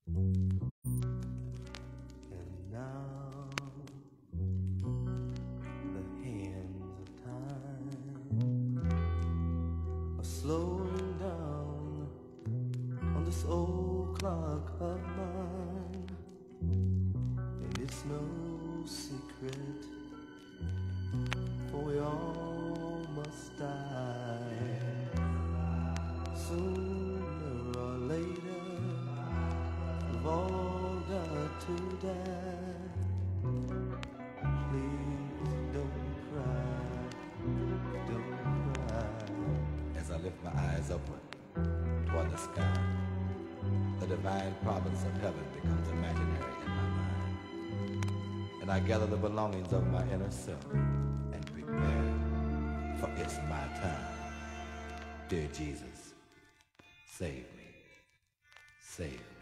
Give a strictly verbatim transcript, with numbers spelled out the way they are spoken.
And now the hands of time are slowing down on this old clock of mine. And it's no secret, for we all must die. Sooner or later, we've all got to die. Please don't cry, don't cry. As I lift my eyes upward toward the sky, the divine province of heaven becomes imaginary in my mind. And I gather the belongings of my inner self and prepare for it's my time. Dear Jesus, save me, save me.